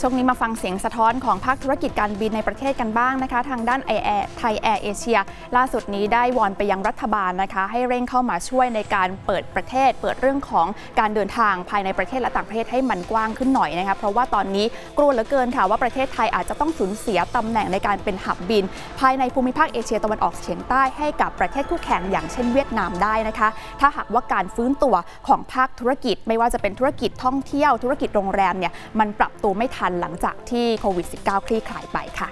ช่วงนี้มาฟังเสียงสะท้อนของภาคธุรกิจการบินในประเทศกันบ้างนะคะทางด้านไทยแอร์เอเชียล่าสุดนี้ได้วอนไปยังรัฐบาลนะคะให้เร่งเข้ามาช่วยในการเปิดประเทศเปิดเรื่องของการเดินทางภายในประเทศและต่างประเทศให้มันกว้างขึ้นหน่อยนะคะเพราะว่าตอนนี้กลัวเหลือเกินค่ะว่าประเทศไทยอาจจะต้องสูญเสียตำแหน่งในการเป็นหับบินภายในภูมิภาคเอเชียตะวันออกเฉียงใต้ให้กับประเทศคู่แข่งอย่างเช่นเวียดนามได้นะคะถ้าหากว่าการฟื้นตัวของภาคธุรกิจไม่ว่าจะเป็นธุรกิจท่องเที่ยวธุรกิจโรงแรมเนี่ยมันปรับตัวไม่ทันหลังจากที่โควิด -19 คลี่คลายไปค่ะ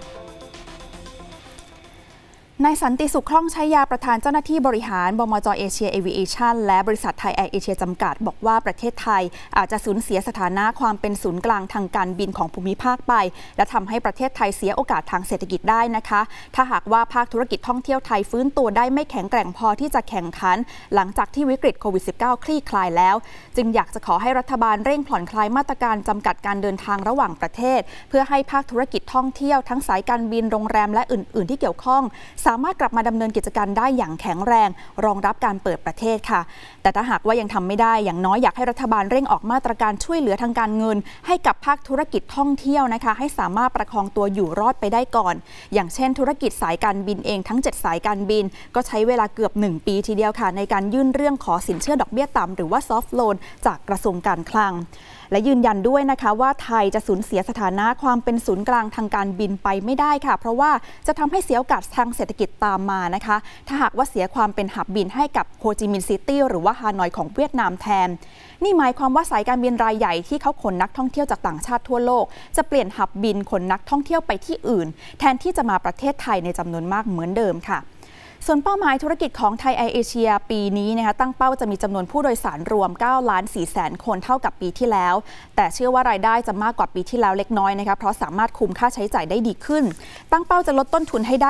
นายสันติสุขคล่องใช้ยาประธานเจ้าหน้าที่บริหารบมจ.เอเชียเอวิเอชั่นและบริษัทไทยแอร์เอเชียจำกัดบอกว่าประเทศไทยอาจจะสูญเสียสถานะความเป็นศูนย์กลางทางการบินของภูมิภาคไปและทำให้ประเทศไทยเสียโอกาสทางเศรษฐกิจได้นะคะถ้าหากว่าภาคธุรกิจท่องเที่ยวไทยฟื้นตัวได้ไม่แข็งแกร่งพอที่จะแข่งขันหลังจากที่วิกฤตโควิด -19 คลี่คลายแล้วจึงอยากจะขอให้รัฐบาลเร่งผ่อนคลายมาตรการจำกัดการเดินทางระหว่างประเทศเพื่อให้ภาคธุรกิจท่องเที่ยวทั้งสายการบินโรงแรมและอื่นๆที่เกี่ยวข้องสามารถกลับมาดำเนินกิจการได้อย่างแข็งแรงรองรับการเปิดประเทศค่ะแต่ถ้าหากว่ายังทำไม่ได้อย่างน้อยอยากให้รัฐบาลเร่งออกมาตรการช่วยเหลือทางการเงินให้กับภาคธุรกิจท่องเที่ยวนะคะให้สามารถประคองตัวอยู่รอดไปได้ก่อนอย่างเช่นธุรกิจสายการบินเองทั้ง7สายการบินก็ใช้เวลาเกือบ1ปีทีเดียวค่ะในการยื่นเรื่องขอสินเชื่อดอกเบี้ยต่ำหรือว่าซอฟท์โลนจากกระทรวงการคลังและยืนยันด้วยนะคะว่าไทยจะสูญเสียสถานะความเป็นศูนย์กลางทางการบินไปไม่ได้ค่ะเพราะว่าจะทำให้เสียโอกาสทางเศรษฐกิจตามมานะคะถ้าหากว่าเสียความเป็นหับบินให้กับโฮจิมินห์ซิตี้หรือว่าฮานอยของเวียดนามแทนนี่หมายความว่าสายการบินรายใหญ่ที่เขาขนนักท่องเที่ยวจากต่างชาติทั่วโลกจะเปลี่ยนหับบินขนนักท่องเที่ยวไปที่อื่นแทนที่จะมาประเทศไทยในจำนวนมากเหมือนเดิมค่ะส่วนเป้าหมายธุรกิจของไทยแอร์เอเชียปีนี้นะคะตั้งเป้าจะมีจำนวนผู้โดยสารรวม 9,400,000 คนเท่ากับปีที่แล้วแต่เชื่อว่ารายได้จะมากกว่าปีที่แล้วเล็กน้อยนะคะเพราะสามารถคุมค่าใช้จ่ายได้ดีขึ้นตั้งเป้าจะลดต้นทุนให้ได้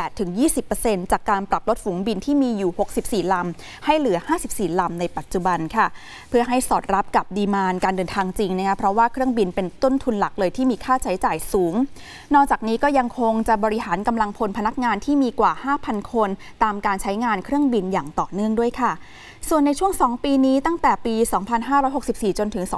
18-20% จากการปรับลดฝูงบินที่มีอยู่64ลำให้เหลือ54ลำในปัจจุบันค่ะเพื่อให้สอดรับกับดีมานด์การเดินทางจริงนะคะเพราะว่าเครื่องบินเป็นต้นทุนหลักเลยที่มีค่าใช้จ่ายสูงนอกจากนี้ก็ยังคงจะบริหารกำลังพลพนักงานที่มีกว่า 5,000 คนตามการใช้งานเครื่องบินอย่างต่อเนื่องด้วยค่ะส่วนในช่วง2ปีนี้ตั้งแต่ปี 2564 จนถึง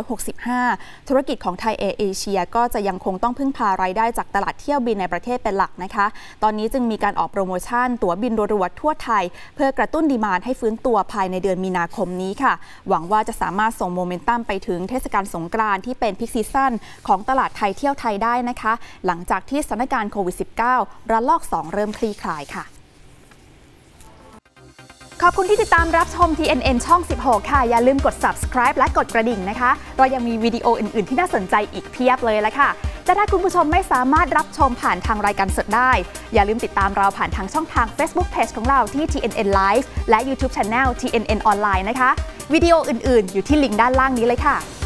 2565 ธุรกิจของไทยแอร์เอเชียก็จะยังคงต้องพึ่งพารายได้จากตลาดเที่ยวบินในประเทศเป็นหลักนะคะตอนนี้จึงมีการออกโปรโมชั่นตั๋วบินรัวๆทั่วไทยเพื่อกระตุ้นดีมานด์ให้ฟื้นตัวภายในเดือนมีนาคมนี้ค่ะหวังว่าจะสามารถส่งโมเมนตัมไปถึงเทศกาลสงกรานต์ที่เป็นพีคซีซั่นของตลาดไทยเที่ยวไทยได้นะคะหลังจากที่สถานการณ์โควิด -19 ระลอก 2 เริ่มคลี่คลายค่ะขอบคุณที่ติดตามรับชม TNN ช่อง 16 ค่ะอย่าลืมกด subscribe และกดกระดิ่งนะคะเรายังมีวิดีโออื่นๆที่น่าสนใจอีกเพียบเลยละค่ะแต่ถ้าคุณผู้ชมไม่สามารถรับชมผ่านทางรายการสดได้อย่าลืมติดตามเราผ่านทางช่องทาง Facebook Page ของเราที่ TNN Live และ YouTube Channel TNN Online นะคะวิดีโออื่นๆอยู่ที่ลิงก์ด้านล่างนี้เลยค่ะ